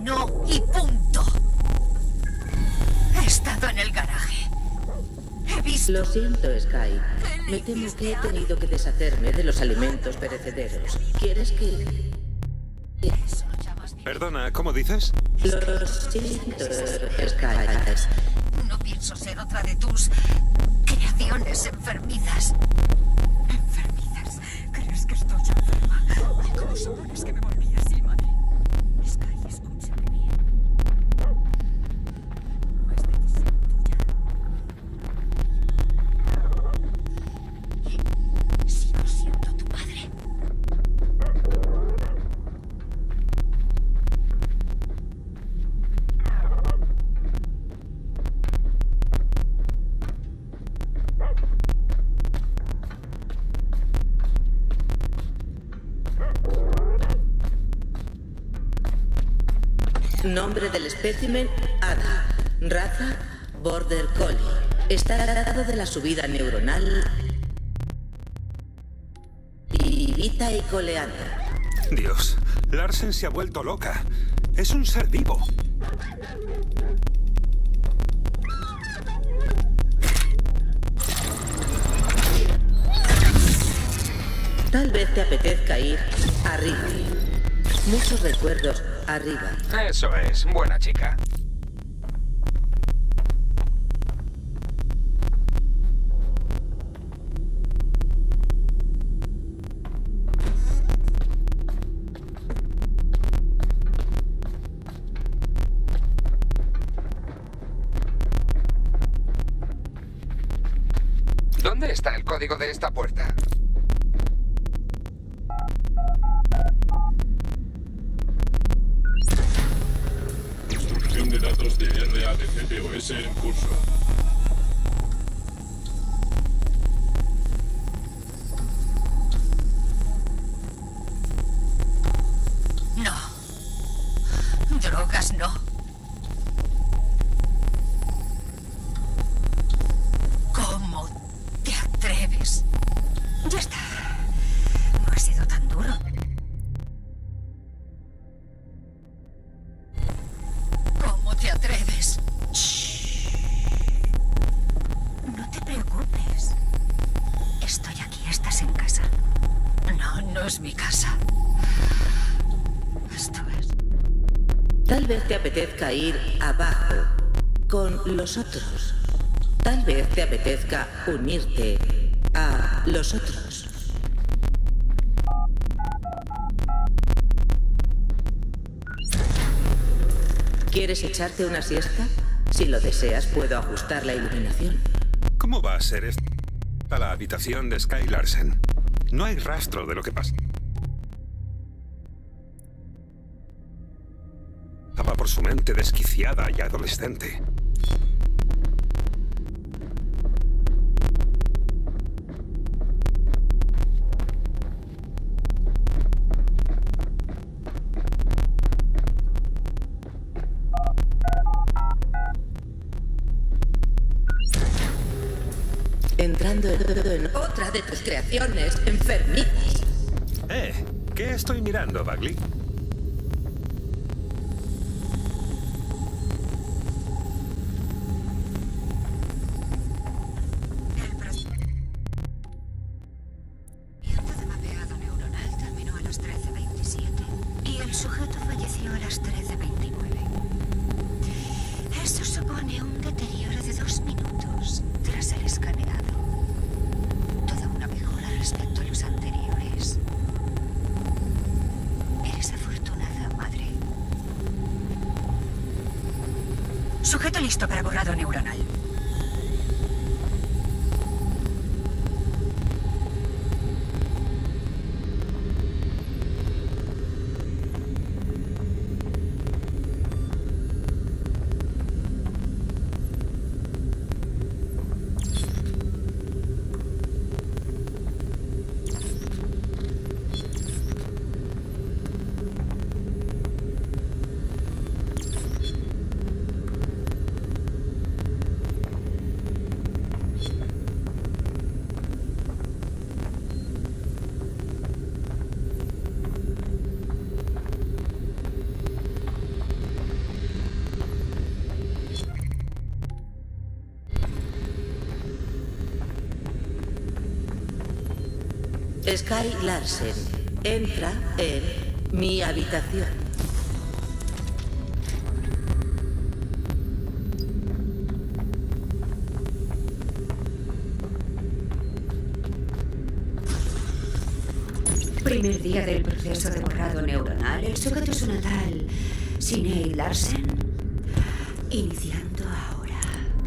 no y punto. He estado en el garaje. He visto... Lo siento, Sky. Me temo que he tenido que deshacerme de los alimentos perecederos. ¿Quieres que...? Perdona, ¿cómo dices? Lo siento, Sky. No pienso ser otra de tus creaciones enfermizas. Enfermizas. ¿Crees que estoy enferma? ¿Cómo supones que me volví así, madre? Sky, escúchame bien. No es decisión tuya. Y sigo siendo tu padre. Nombre del espécimen, Ada. Raza, Border Collie. Está al lado de la subida neuronal Ibita y Coleana. Dios, Larsen se ha vuelto loca. Es un ser vivo. Tal vez te apetezca ir arriba. Muchos recuerdos arriba. Eso es, buena chica. ¿Dónde está el código de esta puerta? Instrucción de datos de RADCPOS en curso. No. Drogas no. ¿Cómo te atreves? Ya está. No ha sido tan duro. ¿Cómo te atreves? Shh. No te preocupes. Estoy aquí, estás en casa. No, no es mi casa. Esto es... Tal vez te apetezca ir abajo con los otros. Tal vez te apetezca unirte a los otros. ¿Quieres echarte una siesta? Si lo deseas, puedo ajustar la iluminación. ¿Cómo va a ser esta la habitación de Sky Larsen? No hay rastro de lo que pasa. Estaba por su mente desquiciada y adolescente. Entrando en otra de tus creaciones enfermizas. ¿Qué estoy mirando, Bagley? El procedimiento de mapeado neuronal terminó a las 13:27 y el sujeto falleció a las 13:29. Eso supone un deterioro de 2 minutos tras el escaneado. Toda una mejora respecto a los anteriores. Eres afortunada, madre. Sujeto listo para borrado neuronal. Sky Larsen, entra en mi habitación. Primer día del proceso de borrado neuronal. El sujeto es una tal Sinead Larsen. Iniciando ahora.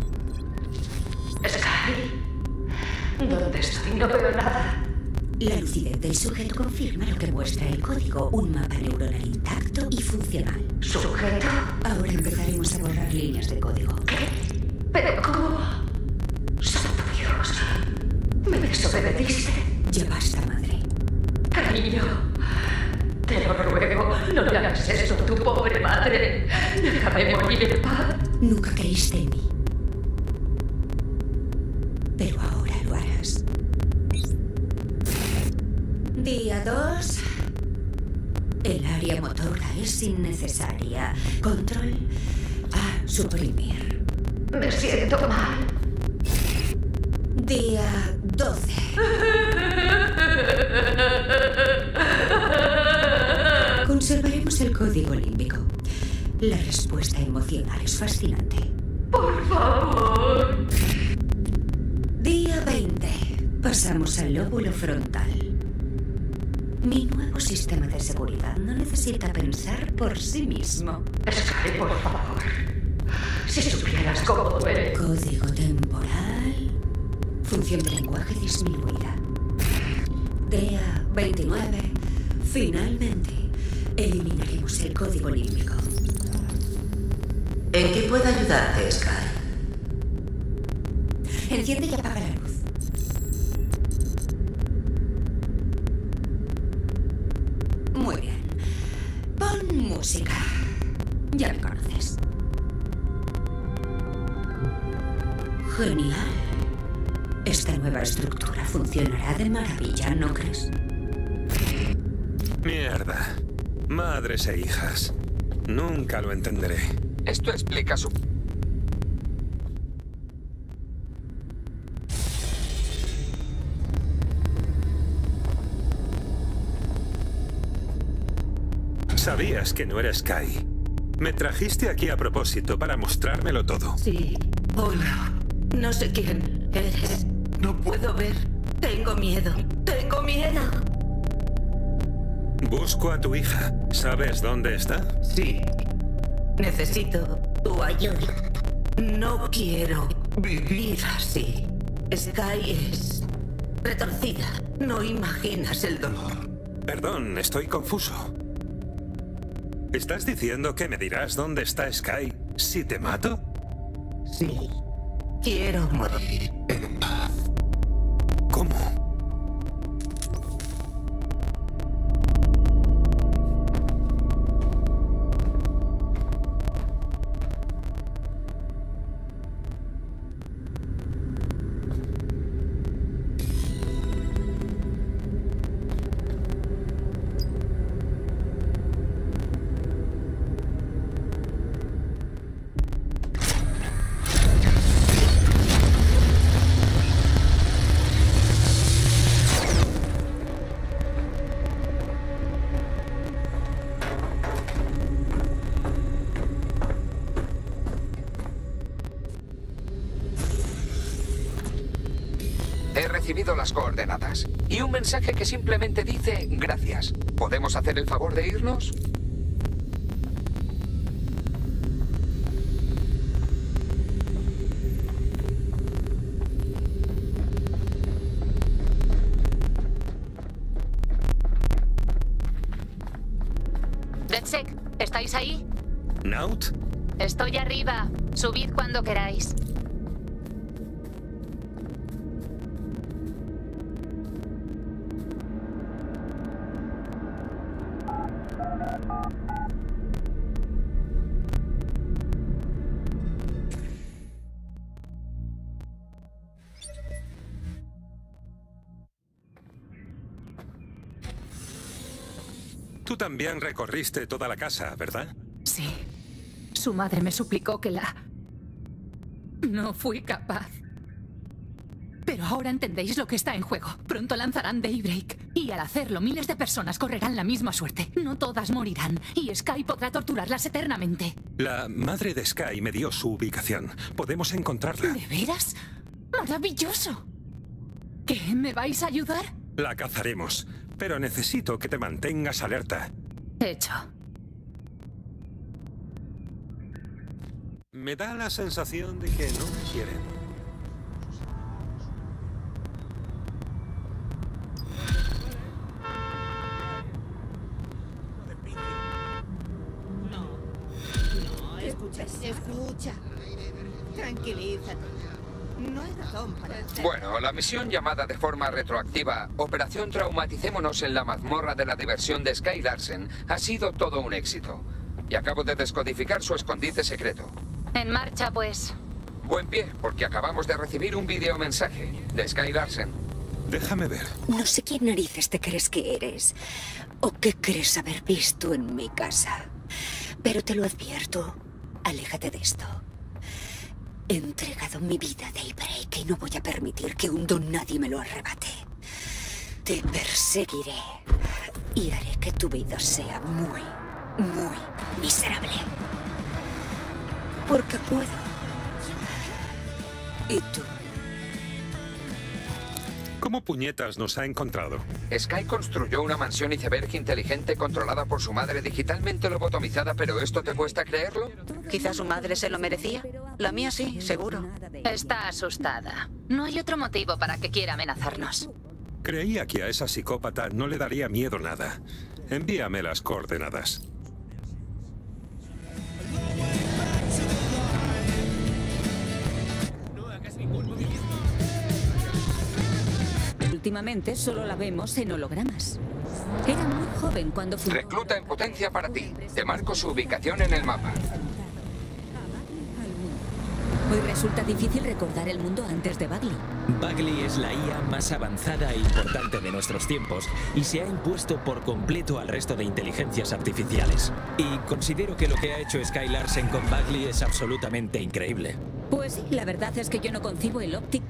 Sky, ¿dónde estoy? No veo nada. La lucidez del sujeto confirma lo que muestra el código, un mapa neuronal intacto y funcional. ¿Sujeto? Ahora empezaremos a borrar líneas de código. ¿Qué? ¿Pero cómo? ¡Santo Dios! ¿Me desobedeciste? Ya basta, madre. Cariño, te lo ruego, no le hagas eso a tu pobre madre. Déjame morir en paz. Nunca creíste en mí. Pero ahora lo harás. Día 2. El área motora es innecesaria. Control a suprimir. Me siento mal. Día 12. Conservaremos el código límbico. La respuesta emocional es fascinante. Por favor. Día 20. Pasamos al lóbulo frontal. Mi nuevo sistema de seguridad no necesita pensar por sí mismo. Sky, por favor. Si supieras cómo duele. Código temporal. Función de lenguaje disminuida. Día 29. Finalmente, eliminaremos el código límbico. ¿En qué puedo ayudarte, Sky? Enciende y apaga la luz. Muy bien. Pon música. Ya me conoces. Genial. Esta nueva estructura funcionará de maravilla, ¿no crees? Mierda. Madres e hijas. Nunca lo entenderé. Esto explica su... Sabías que no eres Sky. Me trajiste aquí a propósito para mostrármelo todo. Sí. Hola. No sé quién eres. No puedo ver. Tengo miedo. Tengo miedo. Busco a tu hija. ¿Sabes dónde está? Sí. Necesito tu ayuda. No quiero vivir así. Sky es retorcida. No imaginas el dolor. Perdón, estoy confuso. ¿Estás diciendo que me dirás dónde está Sky si te mato? Sí. Quiero morir en paz. ¿Cómo? He recibido las coordenadas y un mensaje que simplemente dice gracias. ¿Podemos hacer el favor de irnos? DedSec, ¿estáis ahí? ¿Naut? Estoy arriba. Subid cuando queráis. Tú también recorriste toda la casa, ¿verdad? Sí. Su madre me suplicó que la... No fui capaz. Pero ahora entendéis lo que está en juego. Pronto lanzarán Daybreak. Y al hacerlo, miles de personas correrán la misma suerte. No todas morirán. Y Sky podrá torturarlas eternamente. La madre de Sky me dio su ubicación. Podemos encontrarla. ¿De veras? ¡Maravilloso! ¿Qué? ¿Me vais a ayudar? La cazaremos, pero necesito que te mantengas alerta. Hecho. Me da la sensación de que no me quieren. Escucha. Tranquilízate. No hay razón para... Bueno, la misión llamada de forma retroactiva Operación Traumaticémonos en la mazmorra de la diversión de Sky Larsen ha sido todo un éxito. Y acabo de descodificar su escondite secreto. En marcha, pues. Buen pie, porque acabamos de recibir un videomensaje de Sky Larsen. Déjame ver. No sé quién narices te crees que eres, o qué crees haber visto en mi casa. Pero te lo advierto, aléjate de esto. He entregado mi vida a Daybreak y no voy a permitir que un don nadie me lo arrebate. Te perseguiré y haré que tu vida sea muy, muy miserable. Porque puedo. ¿Y tú? ¿Cómo puñetas nos ha encontrado? Sky construyó una mansión iceberg inteligente controlada por su madre digitalmente lobotomizada, pero ¿esto te cuesta creerlo? Quizá su madre se lo merecía. La mía sí, seguro. Está asustada. No hay otro motivo para que quiera amenazarnos. Creía que a esa psicópata no le daría miedo nada. Envíame las coordenadas. Últimamente solo la vemos en hologramas. Era muy joven cuando fue... Recluta en potencia para ti. Te marco su ubicación en el mapa. Hoy resulta difícil recordar el mundo antes de Bagley. Bagley es la IA más avanzada e importante de nuestros tiempos y se ha impuesto por completo al resto de inteligencias artificiales. Y considero que lo que ha hecho Sky Larsen con Bagley es absolutamente increíble. Pues sí, la verdad es que yo no concibo el Optic.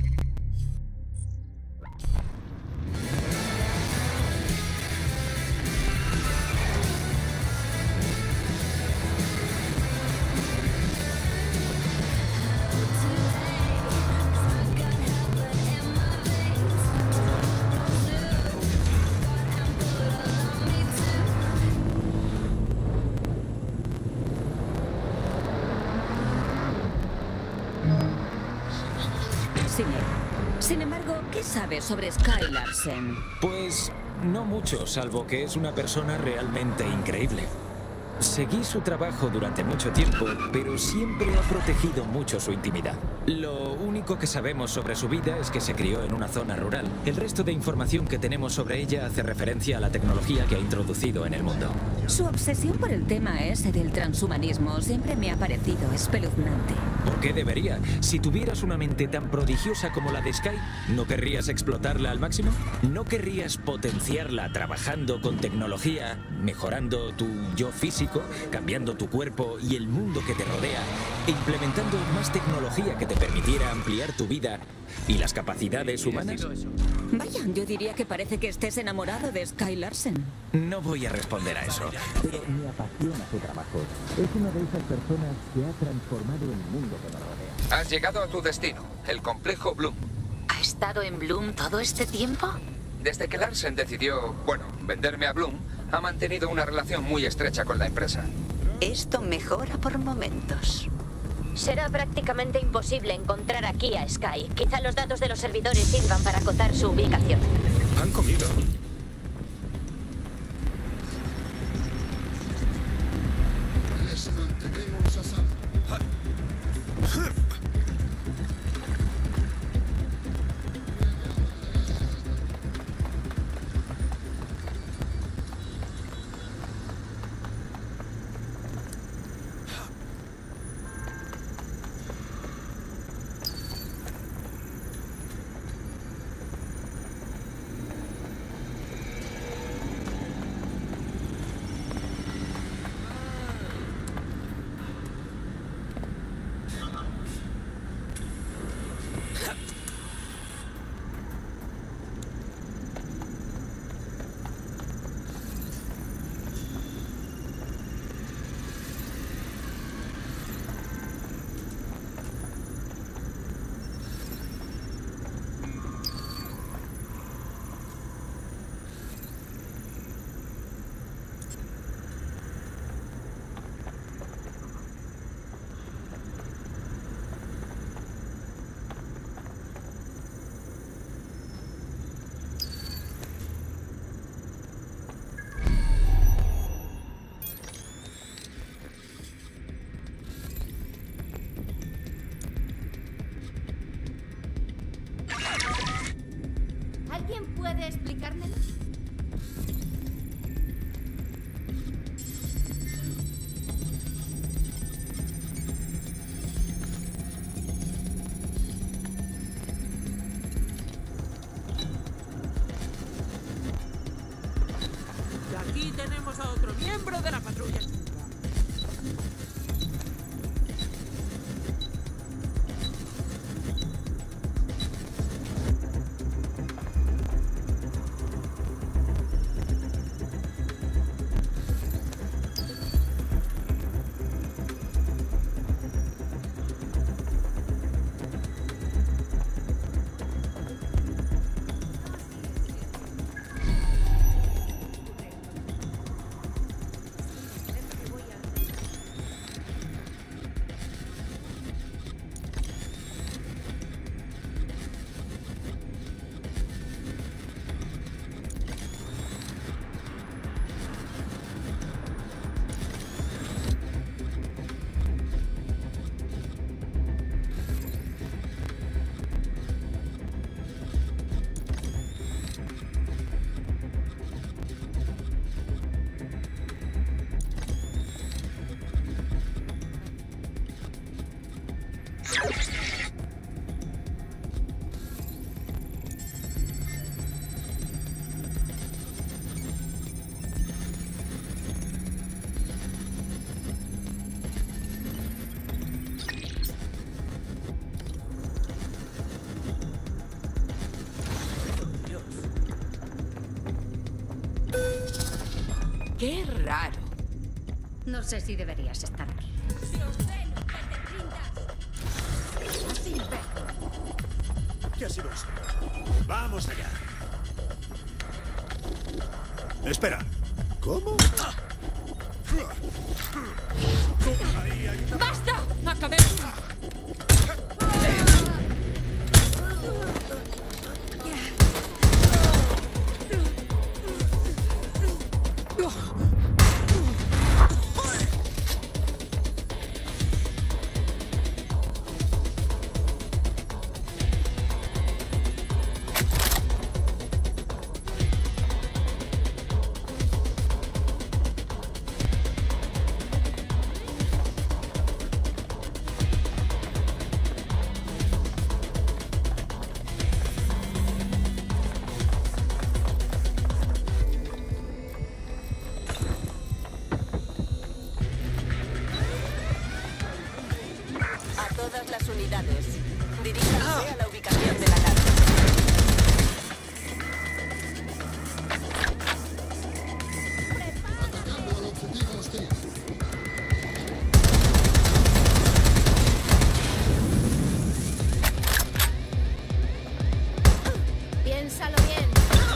Sin embargo, ¿qué sabes sobre Sky Larsen? Pues no mucho, salvo que es una persona realmente increíble. Seguí su trabajo durante mucho tiempo, pero siempre ha protegido mucho su intimidad. Lo único que sabemos sobre su vida es que se crió en una zona rural. El resto de información que tenemos sobre ella hace referencia a la tecnología que ha introducido en el mundo. Su obsesión por el tema ese del transhumanismo siempre me ha parecido espeluznante. ¿Por qué debería? Si tuvieras una mente tan prodigiosa como la de Sky, ¿no querrías explotarla al máximo? ¿No querrías potenciarla trabajando con tecnología, mejorando tu yo físico, cambiando tu cuerpo y el mundo que te rodea, e implementando más tecnología que te permitiera ampliar tu vida y las capacidades humanas? Vaya, yo diría que parece que estés enamorado de Sky Larsen. No voy a responder a eso, pero me apasiona su trabajo. Es una de esas personas que ha transformado el mundo que nos rodea. Has llegado a tu destino, el complejo Bloom. ¿Ha estado en Bloom todo este tiempo? Desde que Larsen decidió, venderme a Bloom, ha mantenido una relación muy estrecha con la empresa. Esto mejora por momentos. Será prácticamente imposible encontrar aquí a Sky. Quizá los datos de los servidores sirvan para acotar su ubicación. Han comido. Les mantenemos a salvo. Aquí tenemos a otro miembro de la patrulla. ¡Qué raro! No sé si deberías estar aquí. ¿Qué ha sido eso? ¡Vamos allá! Espera. ¿Cómo? ¡Basta! ¡Acabemos! Todas las unidades, diríjanse a la ubicación de la nave. Atacando al objetivo hostil. Piénsalo bien.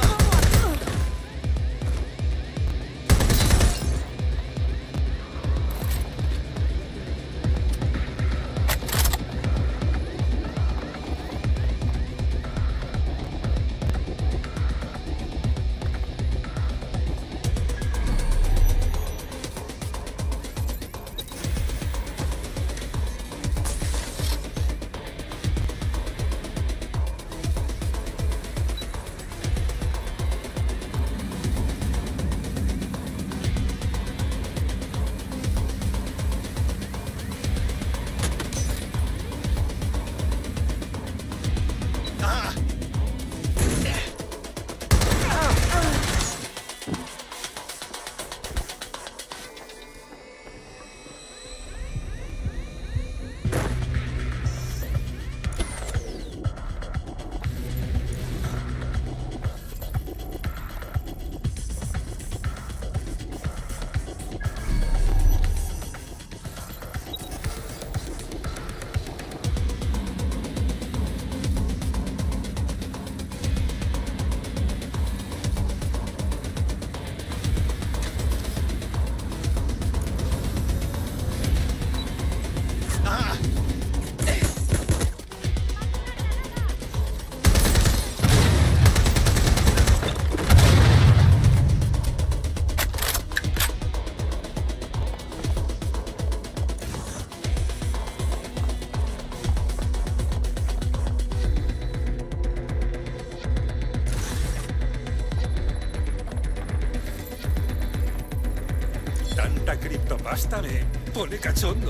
Tanta criptopasta me pone cachondo.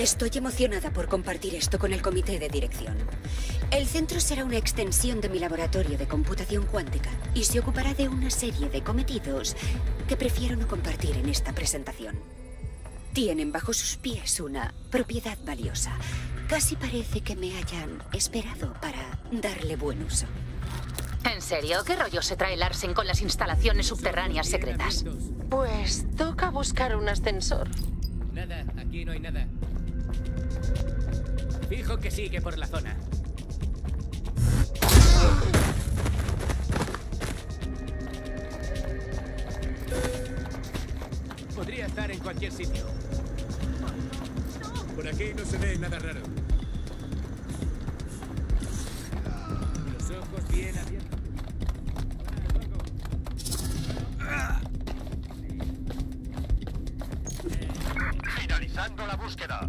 Estoy emocionada por compartir esto con el comité de dirección. El centro será una extensión de mi laboratorio de computación cuántica y se ocupará de una serie de cometidos que prefiero no compartir en esta presentación. Tienen bajo sus pies una propiedad valiosa. Casi parece que me hayan esperado para darle buen uso. ¿En serio? ¿Qué rollo se trae Larsen con las instalaciones subterráneas secretas? Pues toca buscar un ascensor. Nada, aquí no hay nada. Fijo que sigue por la zona. Podría estar en cualquier sitio. Por aquí no se ve nada raro. Los ojos bien abiertos. Finalizando la búsqueda.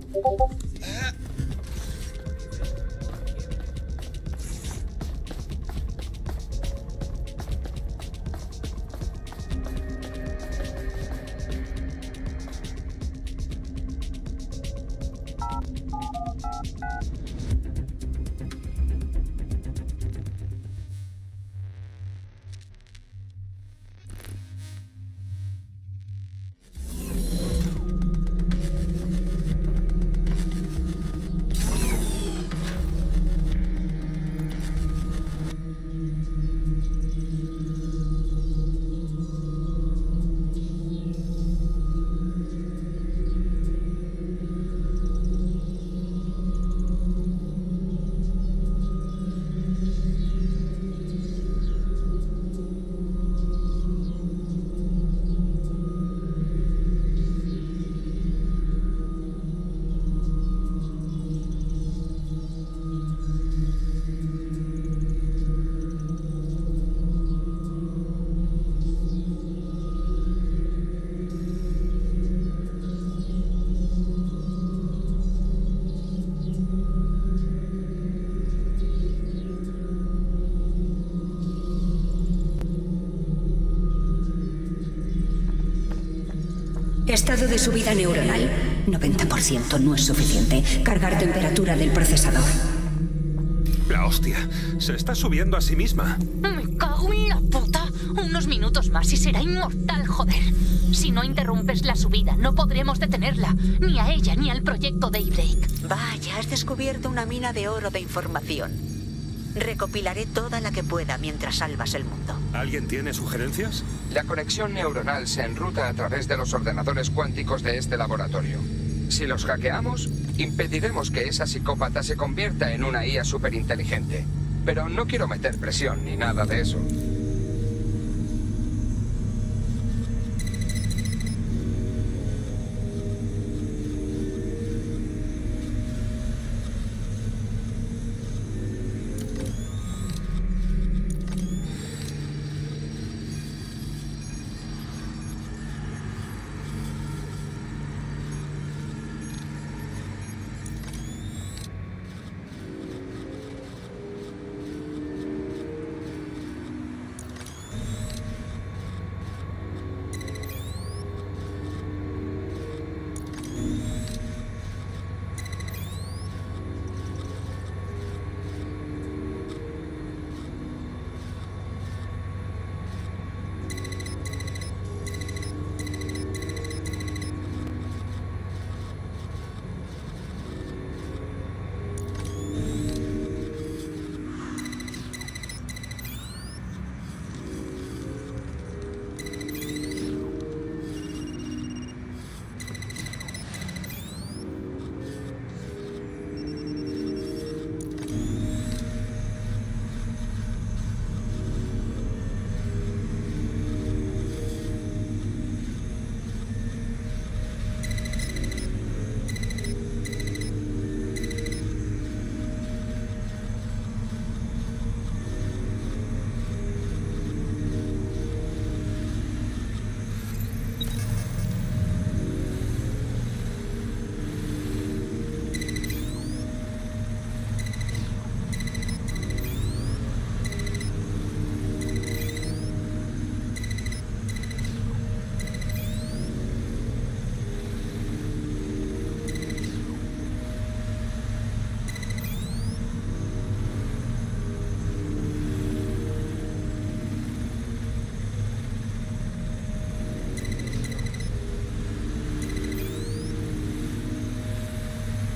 Estado de subida neuronal. 90% no es suficiente. Cargar temperatura del procesador. La hostia. Se está subiendo a sí misma. Me cago en la puta. Unos minutos más y será inmortal, joder. Si no interrumpes la subida, no podremos detenerla. Ni a ella, ni al proyecto Daybreak. Vaya, has descubierto una mina de oro de información. Recopilaré toda la que pueda mientras salvas el mundo. ¿Alguien tiene sugerencias? La conexión neuronal se enruta a través de los ordenadores cuánticos de este laboratorio. Si los hackeamos, impediremos que esa psicópata se convierta en una IA superinteligente. Pero no quiero meter presión ni nada de eso.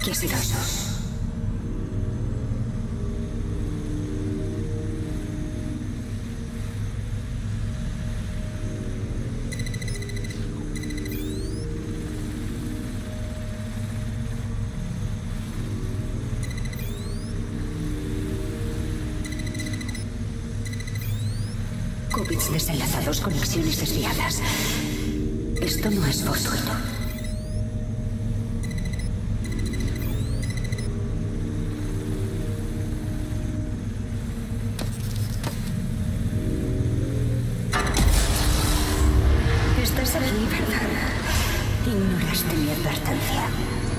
¿Qué ha sido eso? Qubits desenlazados, conexiones desviadas. Esto no es fortuito. Estás aquí, ¿verdad? Ignoraste mi advertencia.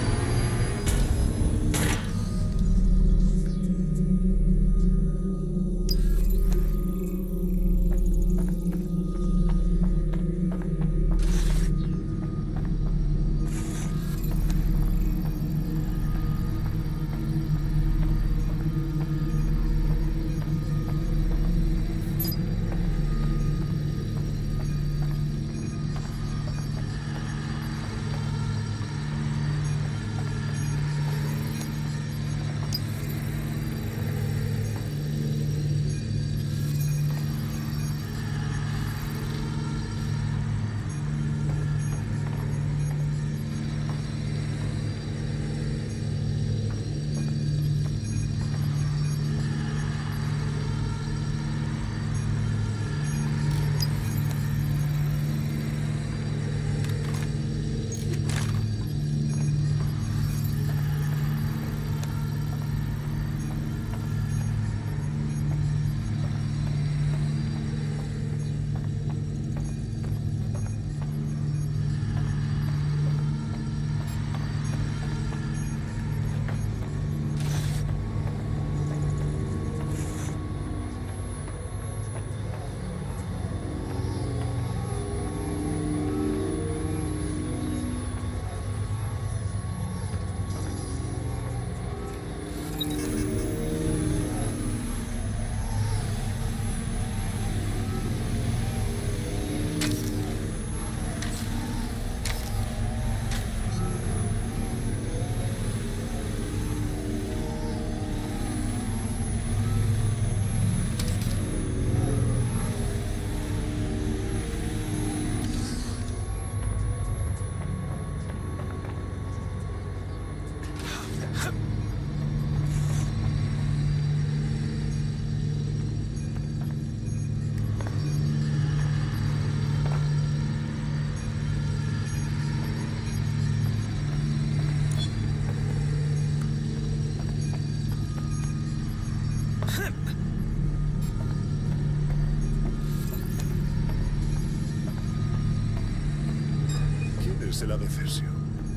¿Quién es el adefesio?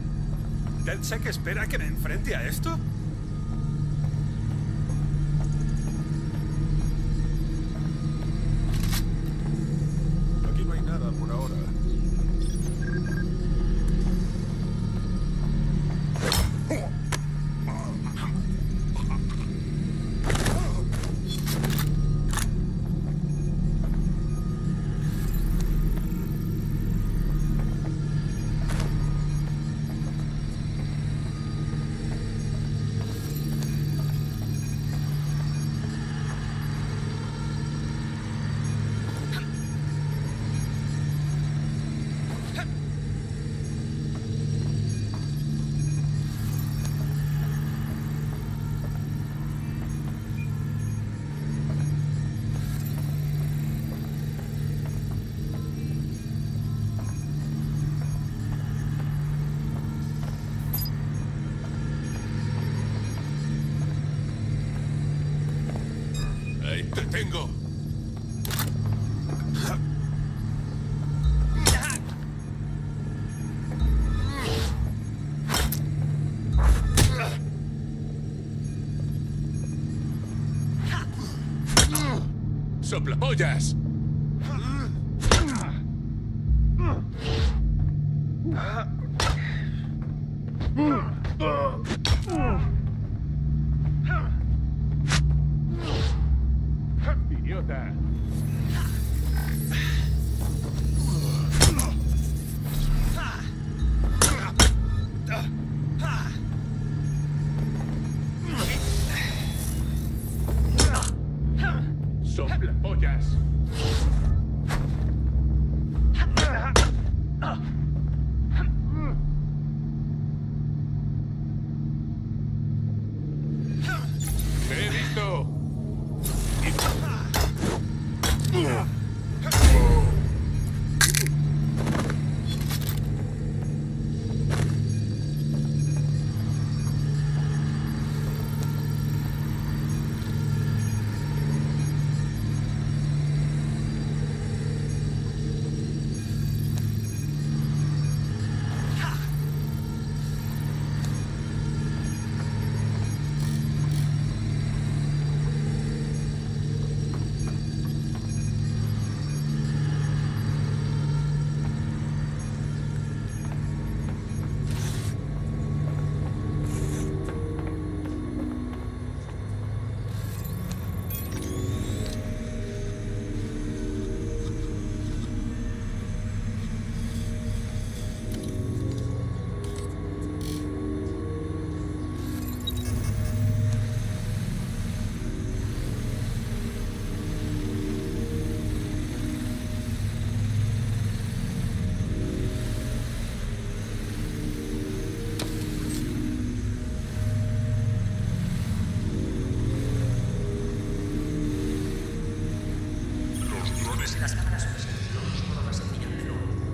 ¿DedSec espera que me enfrente a esto? Aquí no hay nada por ahora. ¡Te tengo! ¡Soplapollas! ¡Idiota! Si las cámaras hubiesen sido de modo más sencillo,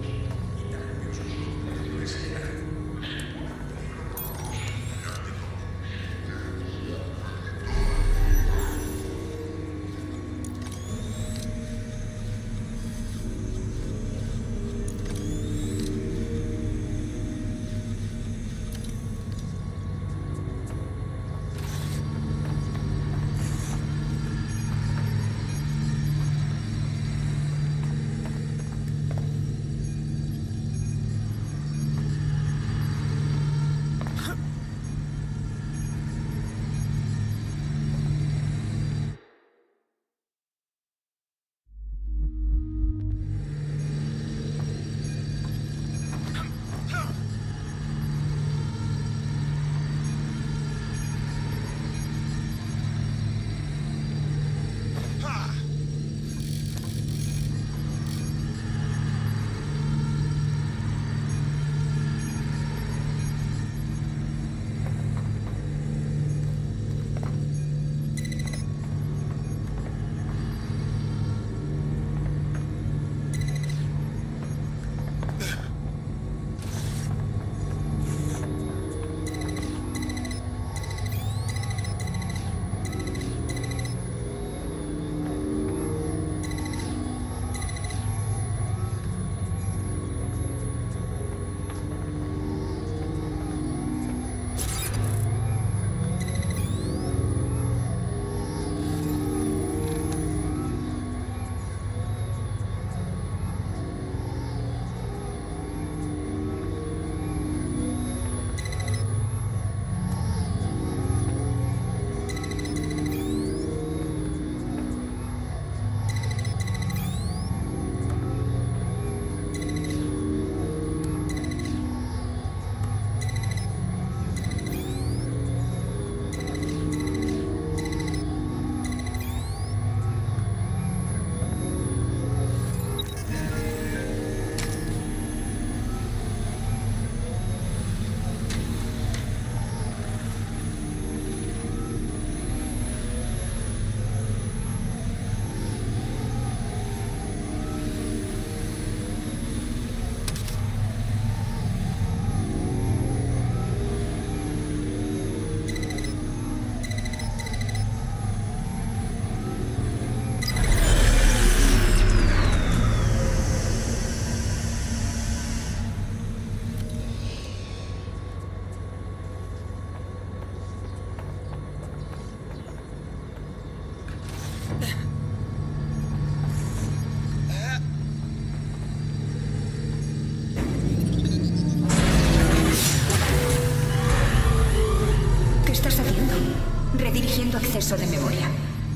exceso de memoria.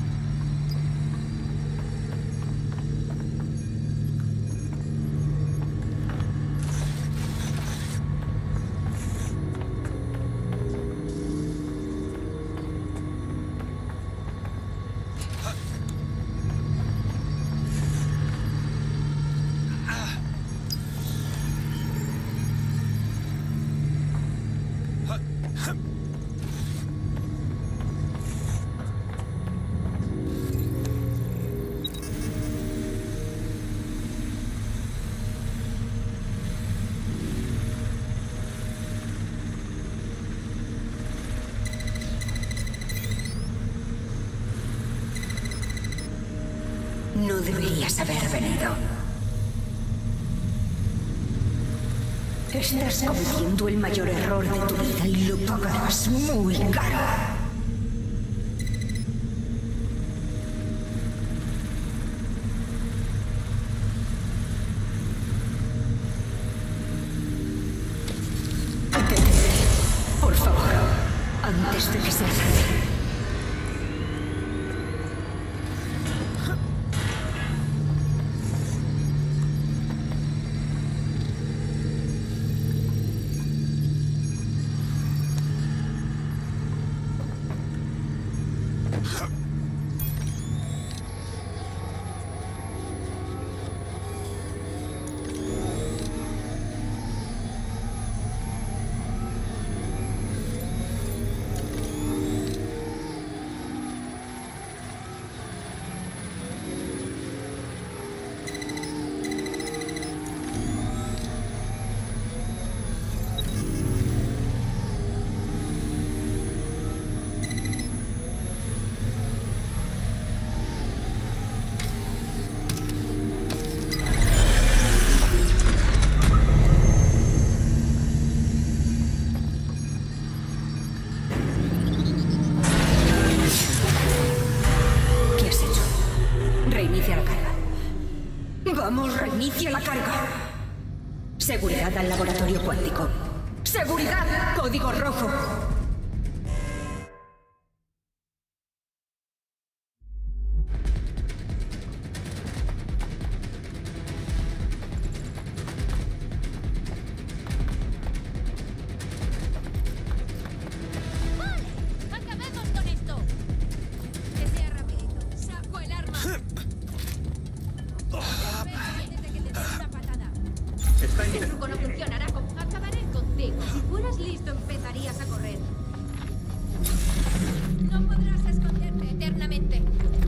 No deberías haber venido. Estás cometiendo el mayor error de tu vida y lo pagarás muy caro. Por favor, antes de que sea tarde. Vamos, reinicia la carga. Seguridad al laboratorio cuántico. ¡Seguridad! ¡Código rojo! Este truco no funcionará. Acabaré contigo. Si fueras listo, empezarías a correr. No podrás esconderte eternamente.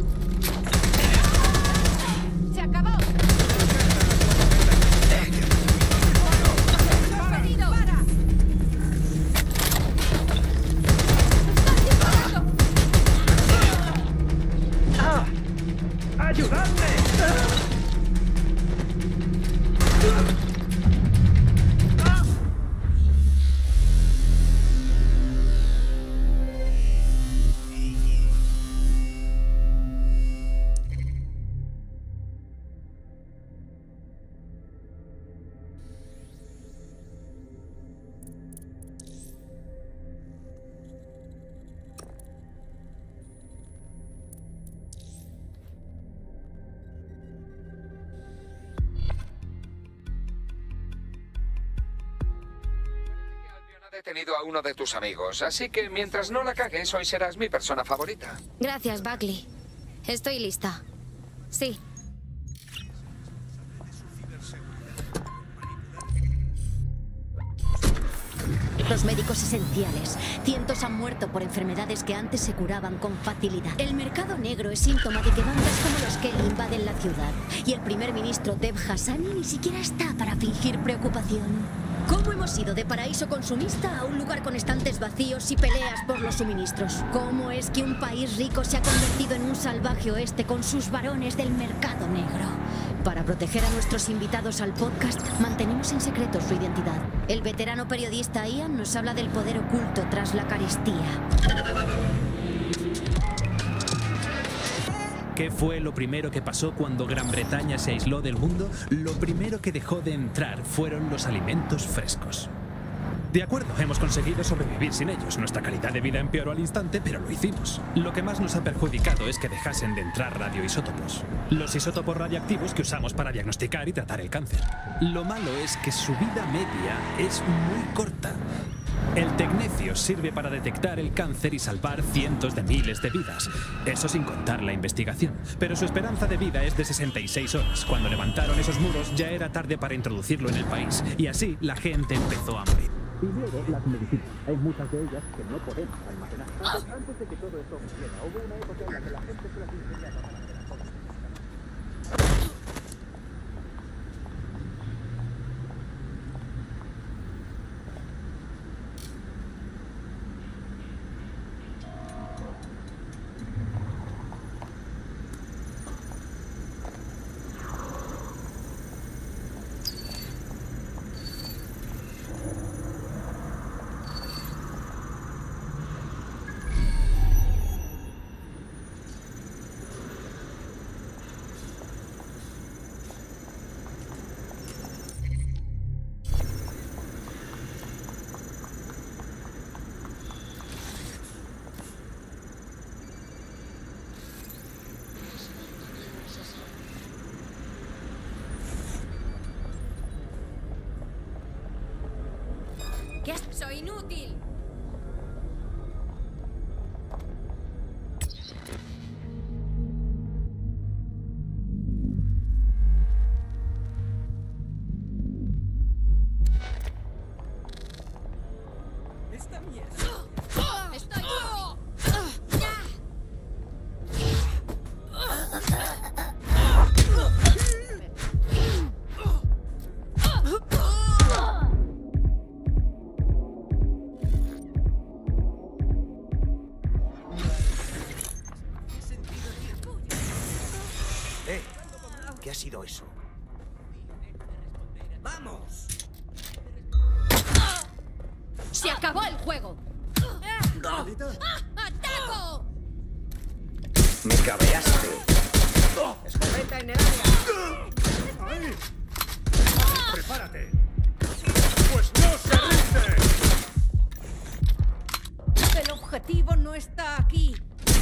¡Se acabó! ¡Has perdido! ¡Para! ¡Ayudadme! Detenido a uno de tus amigos, así que mientras no la cagues, hoy serás mi persona favorita. Gracias, Buckley. Estoy lista. Sí. Los médicos esenciales. Cientos han muerto por enfermedades que antes se curaban con facilidad. El mercado negro es síntoma de que bandas como los Kelly invaden la ciudad. Y el primer ministro Deb Hassani ni siquiera está para fingir preocupación. ¿Cómo hemos ido de paraíso consumista a un lugar con estantes vacíos y peleas por los suministros? ¿Cómo es que un país rico se ha convertido en un salvaje oeste con sus varones del mercado negro? Para proteger a nuestros invitados al podcast, mantenemos en secreto su identidad. El veterano periodista Ian nos habla del poder oculto tras la carestía. ¿Qué fue lo primero que pasó cuando Gran Bretaña se aisló del mundo? Lo primero que dejó de entrar fueron los alimentos frescos. De acuerdo, hemos conseguido sobrevivir sin ellos. Nuestra calidad de vida empeoró al instante, pero lo hicimos. Lo que más nos ha perjudicado es que dejasen de entrar radioisótopos. Los isótopos radiactivos que usamos para diagnosticar y tratar el cáncer. Lo malo es que su vida media es muy corta. El tecnecio sirve para detectar el cáncer y salvar cientos de miles de vidas. Eso sin contar la investigación. Pero su esperanza de vida es de 66 horas. Cuando levantaron esos muros ya era tarde para introducirlo en el país. Y así la gente empezó a morir. Y luego las medicinas. Hay muchas de ellas que no podemos almacenar. Antes de que todo esto ocurriera, hubo una época en la que la gente se las ingeniaba para hacer las cosas. ¿Qué? ¡Soy inútil! ¡Esta mierda! ¡Estoy ¿Qué ha sido eso? ¡Vamos! ¡Se acabó el juego! ¡Ataco! Me cabreaste. ¡Escopeta en el área! ¡Prepárate! ¡Pues no se rinde! El objetivo no está aquí.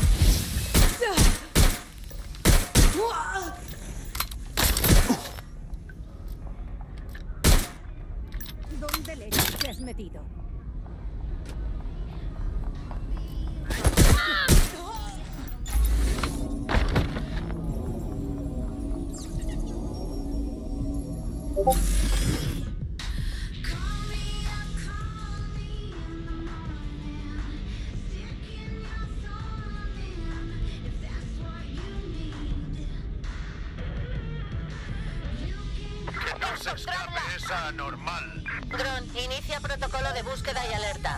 ¿Dónde leches te has metido? Que no se escape esa anormal. Dron, inicia protocolo de búsqueda y alerta.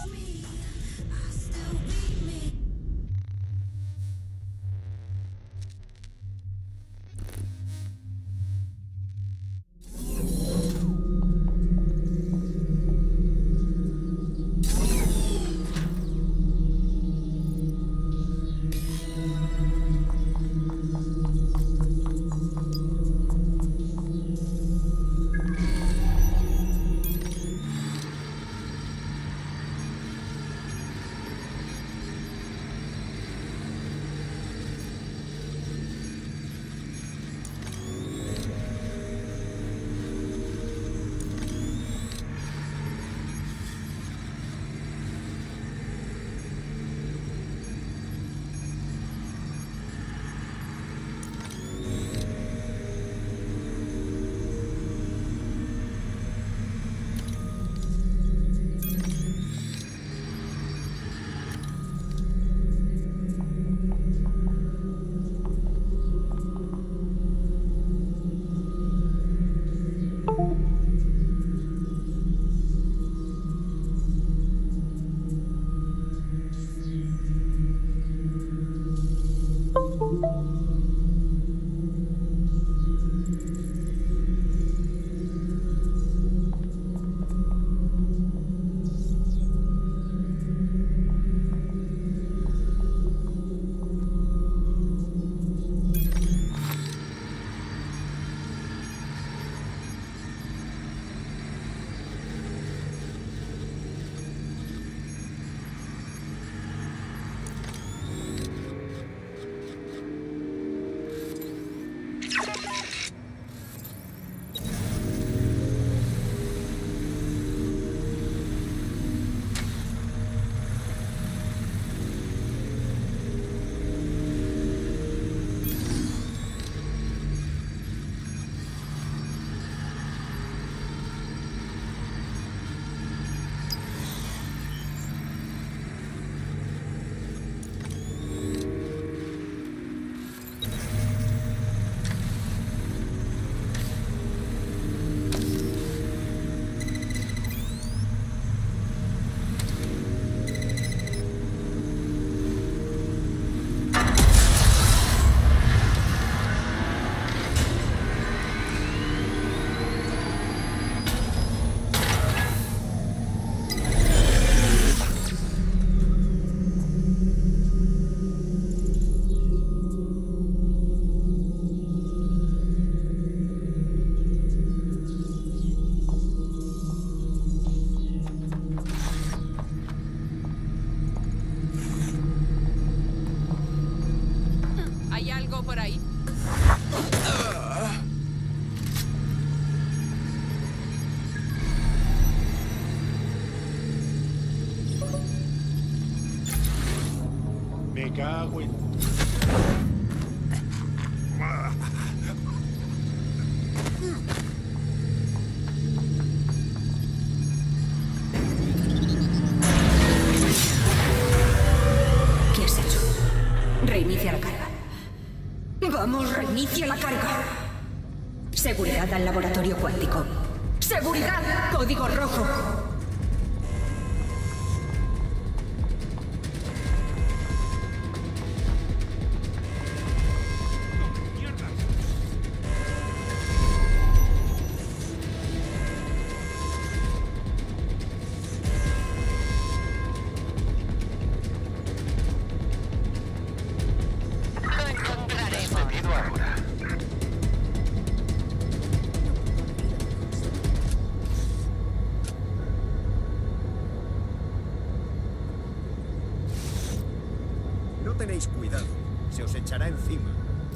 por ahí? Me cago en... ¿Qué has hecho? Reinicia la carga. ¡Vamos, reinicia la carga! Seguridad al laboratorio cuántico. ¡Seguridad! ¡Código rojo! tenéis cuidado, se os echará encima.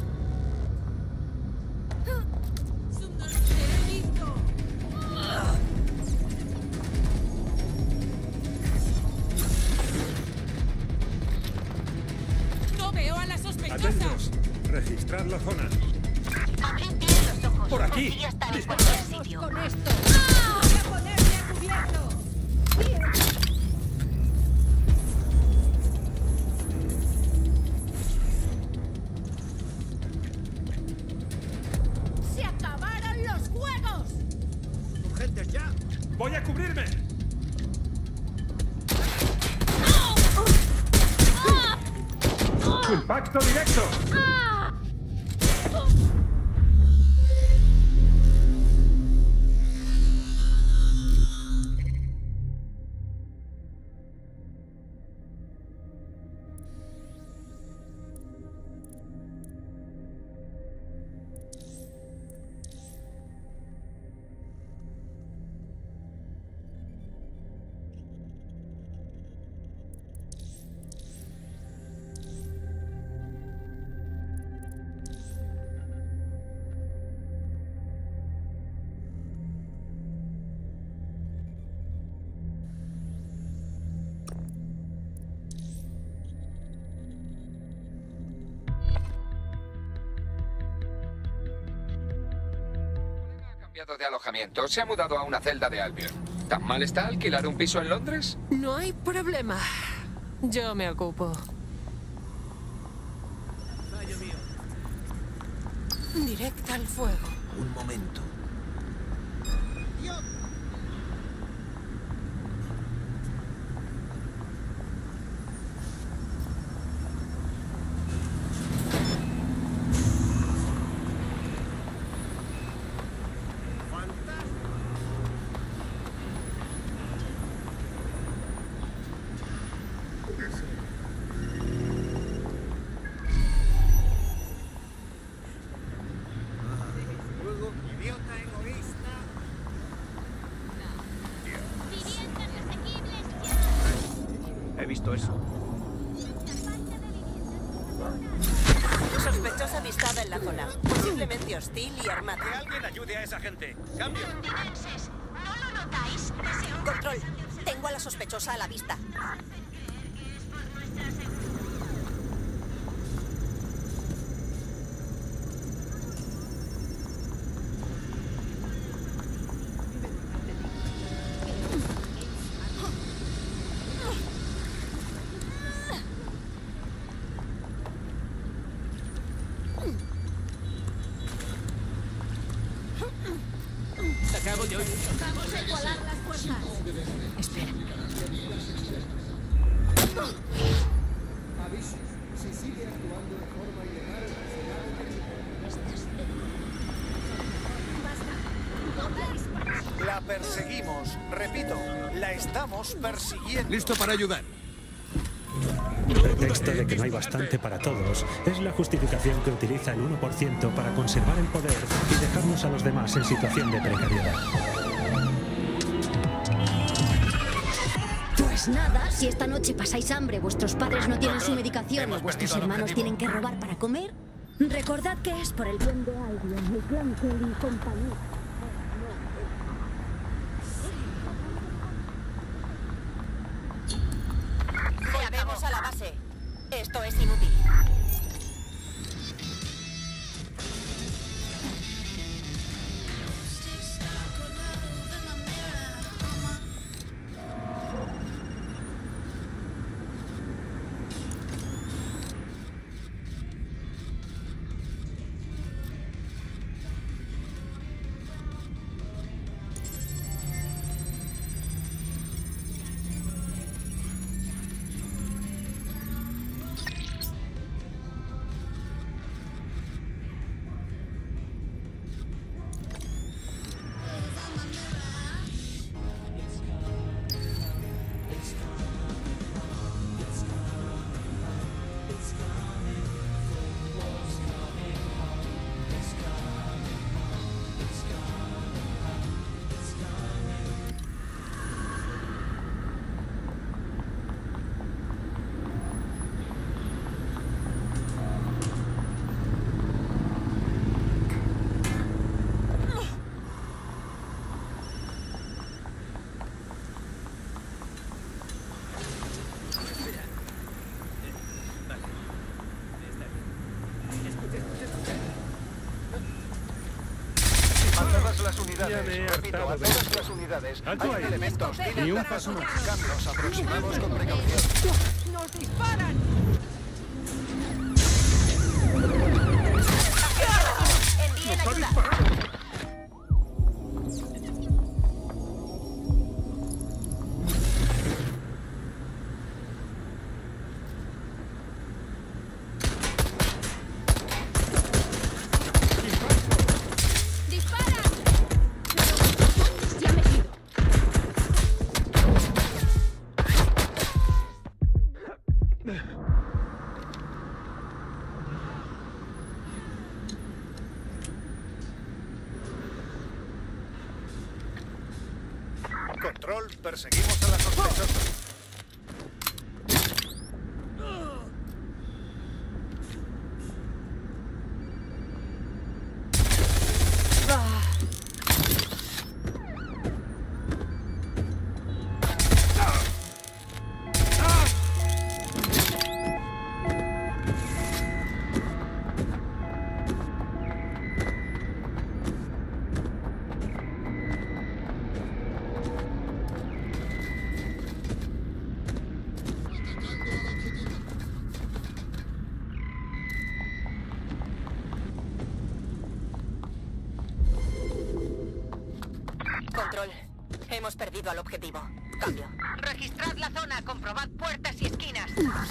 ¡No veo a la sospechosa! Atentos. Registrar la zona. Abrid bien los ojos. Por aquí. Podría estar en cualquier sitio. ¡Con esto! ¡Voy a ponerme a cubierto! ¡Se acabaron los juegos! ¡Urgentes ya! ¡Voy a cubrirme! ¡Impacto directo! De alojamiento, se ha mudado a una celda de Albion. ¿Tan mal está alquilar un piso en Londres? No hay problema. Yo me ocupo. Fallo mío. Directa al fuego. Un momento. He visto eso. Sospechosa avistada en la zona. Posiblemente hostil y armada. Que alguien ayude a esa gente. ¡Cambio! Londinenses, ¿no lo notáis? Deseo Control. Tengo a la sospechosa a la vista. Acabo de oír. Vamos a igualar las fuerzas. Espera. Aviso. Si sigue actuando de forma ilegal, La perseguimos. Repito, la estamos persiguiendo. Listo para ayudar. El pretexto de que no hay bastante para todos es la justificación que utiliza el 1% para conservar el poder y dejarnos a los demás en situación de precariedad. Pues nada, si esta noche pasáis hambre, vuestros padres no tienen su medicación o vuestros hermanos tienen que robar para comer, recordad que es por el bien de Albion, el clan Kelly y compañía. Volvemos a la base. Esto es inútil. todas las unidades. Ya me he Repito, hartado a de todas esto. las unidades. Alto Hay ahí. elementos Ni hostiles un en la paso zona. más. Nos aproximamos con precaución. ¡Nos disparan! Envíen ayuda. ¡Disparan! Ya me he ido. Control, perseguimos a la sospechosa. Control. Hemos perdido al objetivo. Cambio. Registrad la zona, comprobad puertas y esquinas.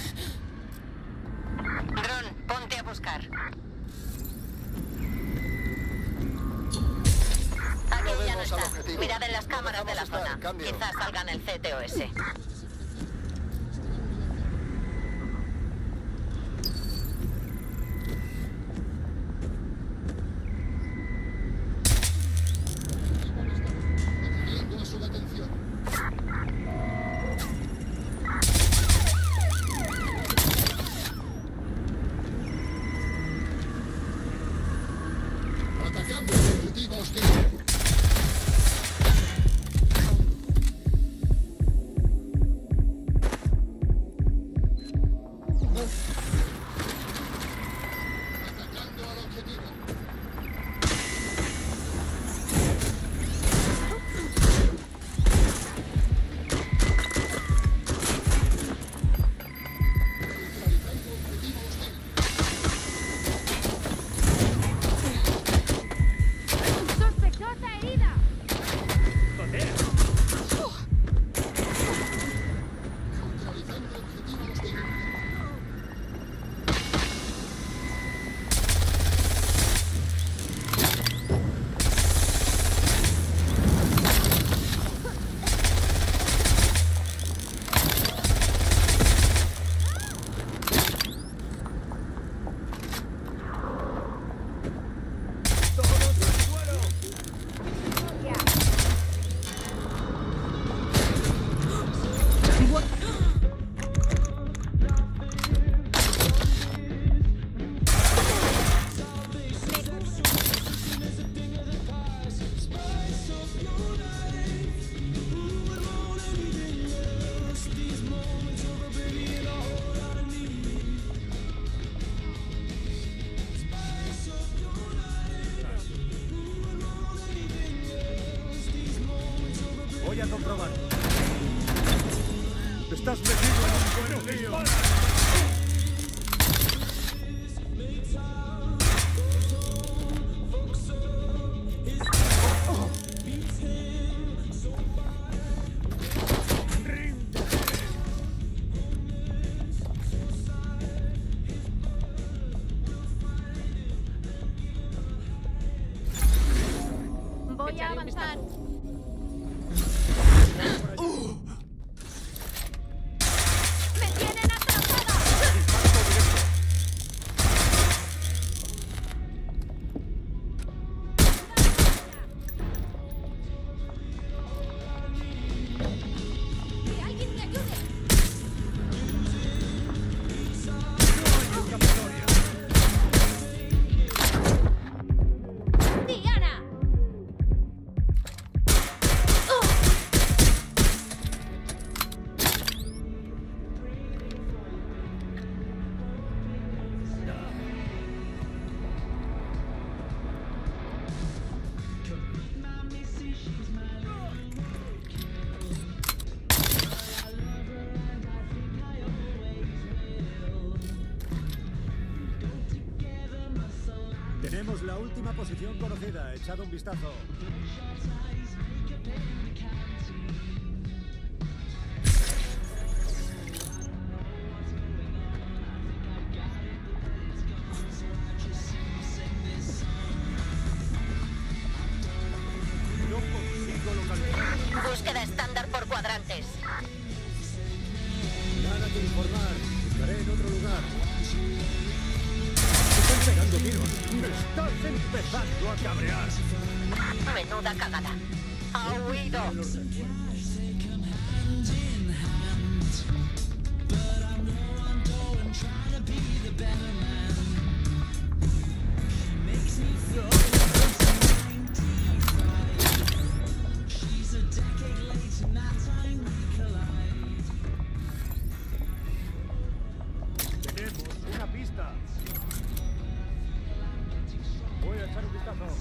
Dron, ponte a buscar. Aquí ya no está. Mirad en las cámaras de la zona. Quizás salgan el CTOS. Atacando el objetivo hostil. Atacando al objetivo. Neutralizando objetivo hostil. ¡Sospechosa herida! Neutralizando objetivo hostil. Voy a comprobar. Estás metido en un buen lío. Voy a avanzar. ¡Me tienen atrapada! ¡Que alguien me ayude! ¡Diana! la última posición conocida. Echad un vistazo. No consigo localizar. Búsqueda estándar por cuadrantes. Nada que informar. Buscaré en otro lugar. Están pegando tiros. Me estás empezando a cabrear. Menuda cagada. Ha huido. Tenemos una pista. Voy a echar un vistazo.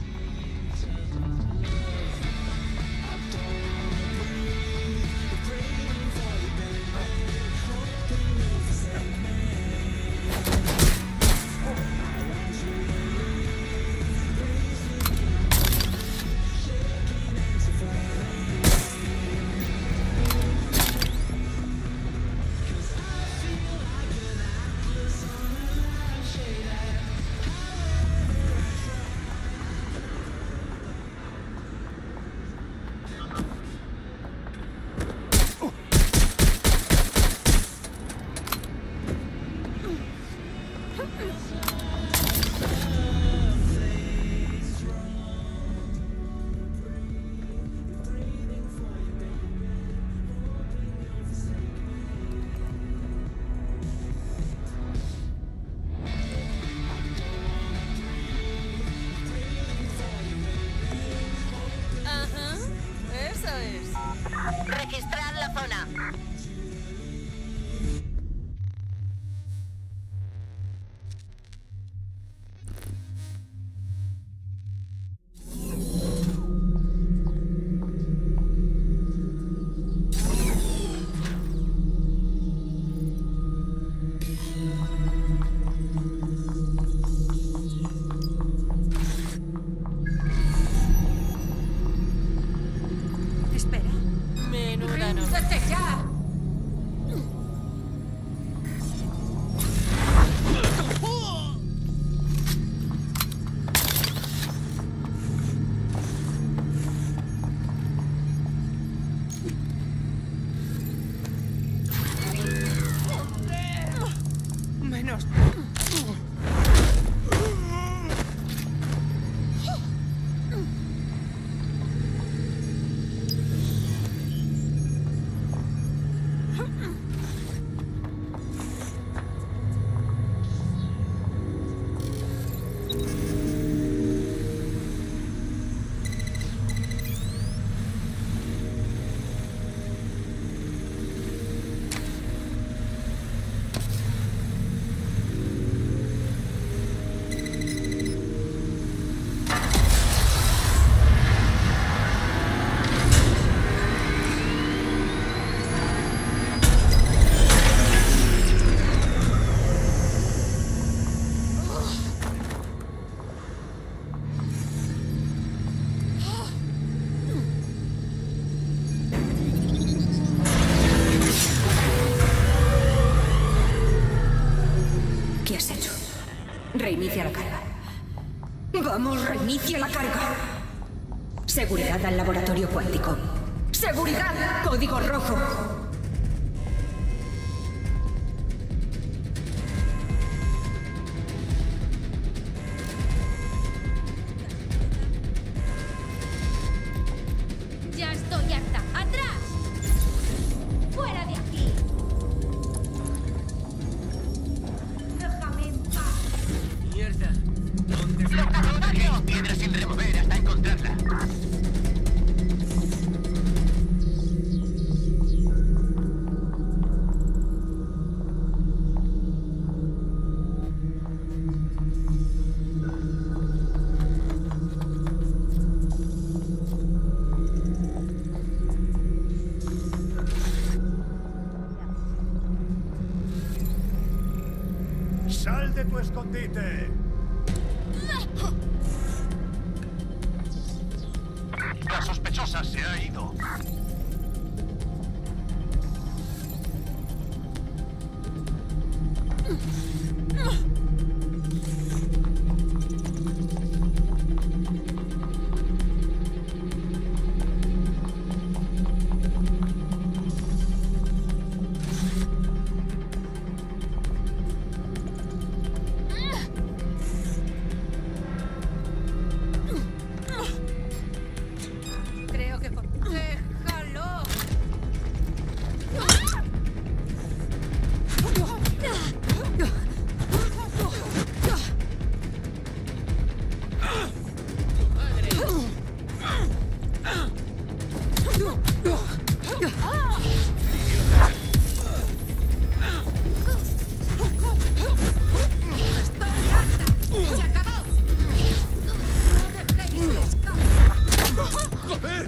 Ajá, eso es. Registrar la zona. Espera. Menuda no. ¡Ríndete ya! Menos. ¿Qué has hecho? Reinicia la carga. Vamos, reinicia la carga. Seguridad al laboratorio cuántico. ¡Seguridad! ¡Código rojo! Ya estoy harta. ¡Atrás! ¡Fuera de aquí! ¡Déjame en paz! Mierda. ¿Dónde está? ¡Localizado! Piedra sin remover hasta encontrarla. ¡Sal de tu escondite! La sospechosa se ha ido. Creo que por... ¡Déjalo! ¡Se acabó! ¡No dejéis escapar! ¡Joder!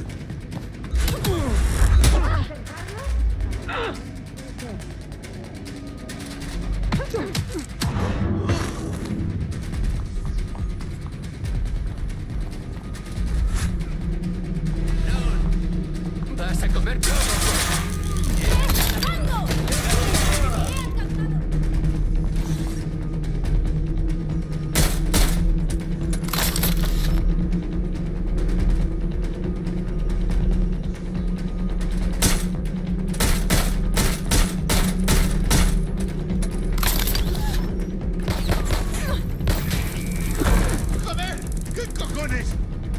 ¡Vas a comer plomo! ¡Joder! ¿Qué cojones?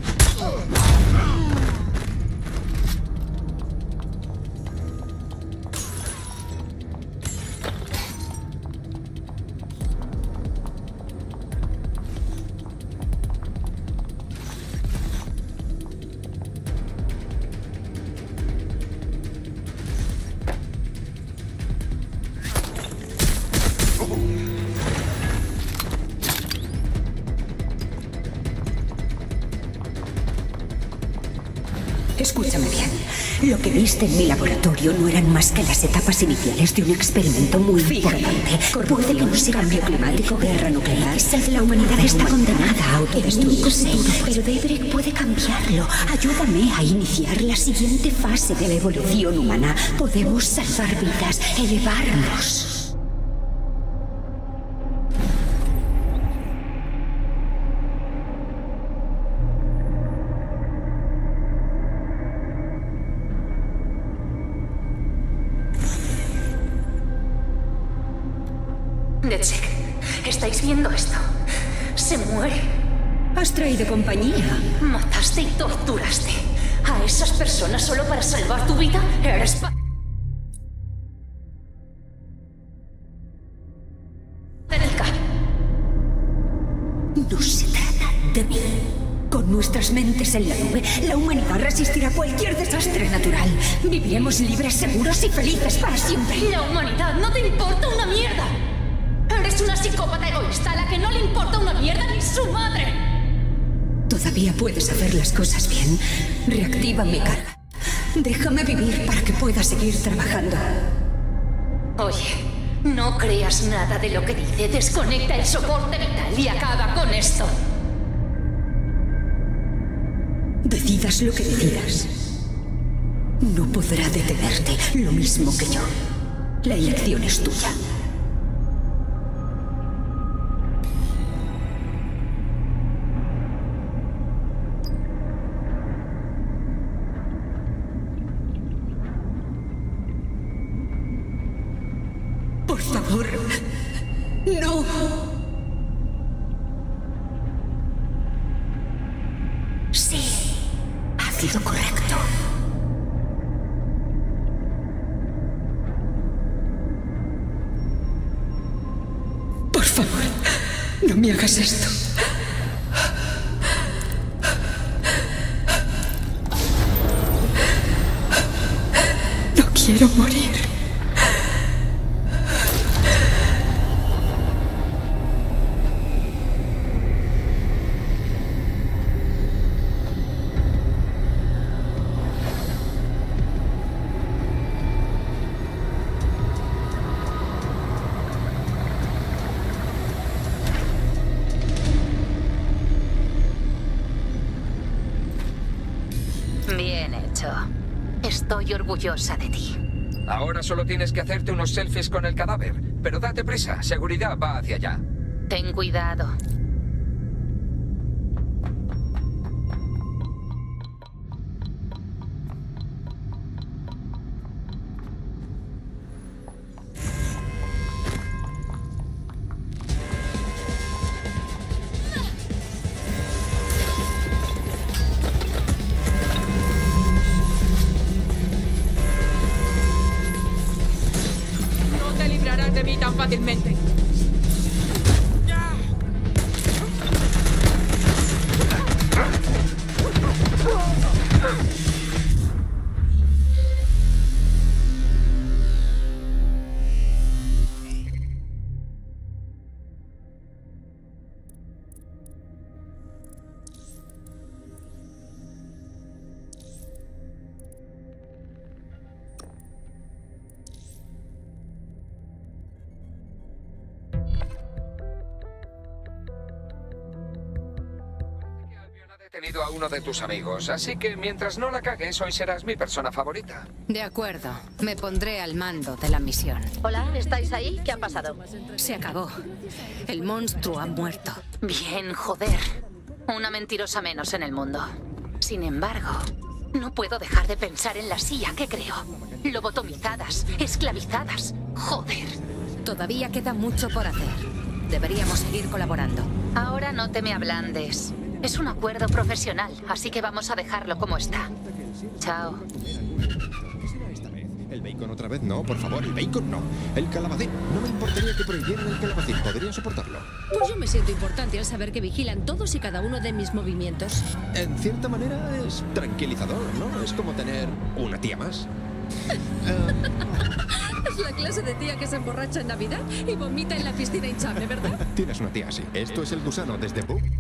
Escúchame bien. Lo que viste en mi laboratorio no eran más que las etapas iniciales de un experimento muy importante. Puede que no sea cambio climático, guerra nuclear. La humanidad está condenada a autodestruirse. Pero Daybreak puede cambiarlo. Ayúdame a iniciar la siguiente fase de la evolución humana. Podemos salvar vidas, elevarnos. Netzek, ¿estáis viendo esto? Se muere. ¿Has traído compañía? Mataste y torturaste a esas personas solo para salvar tu vida. Eres No se trata de mí. Con nuestras mentes en la nube, la humanidad resistirá cualquier desastre natural. Viviremos libres, seguros y felices para siempre. La humanidad no te importa una mierda. Eres una psicópata egoísta a la que no le importa una mierda ni su madre. Todavía puedes hacer las cosas bien. Reactiva mi carga. Déjame vivir para que pueda seguir trabajando. Oye, no creas nada de lo que dice. Desconecta el soporte vital y acaba con esto. Decidas lo que decidas. No podrá detenerte lo mismo que yo. La elección es tuya. Por favor, no. Sí, ha sido correcto. Por favor, no me hagas esto. No quiero morir. Bien hecho. Estoy orgullosa de ti. Ahora solo tienes que hacerte unos selfies con el cadáver. Pero date prisa, seguridad va hacia allá. Ten cuidado. No te librarás de mí tan fácilmente. Detenido a uno de tus amigos, así que mientras no la cagues, hoy serás mi persona favorita. De acuerdo, me pondré al mando de la misión. Hola, ¿estáis ahí? ¿Qué ha pasado? Se acabó. El monstruo ha muerto. Bien, joder. Una mentirosa menos en el mundo. Sin embargo, no puedo dejar de pensar en la silla que creó. Lobotomizadas, esclavizadas. Joder. Todavía queda mucho por hacer. Deberíamos seguir colaborando. Ahora no te me ablandes. Es un acuerdo profesional, así que vamos a dejarlo como está. Chao. El bacon otra vez no, por favor, el bacon no. El calabacín. No me importaría que prohibieran el calabacín, podría soportarlo. Pues yo me siento importante al saber que vigilan todos y cada uno de mis movimientos. En cierta manera es tranquilizador, ¿no? Es como tener una tía más. Es la clase de tía que se emborracha en Navidad y vomita en la piscina hinchable, ¿verdad? Tienes una tía así. Esto es el gusano desde Boo.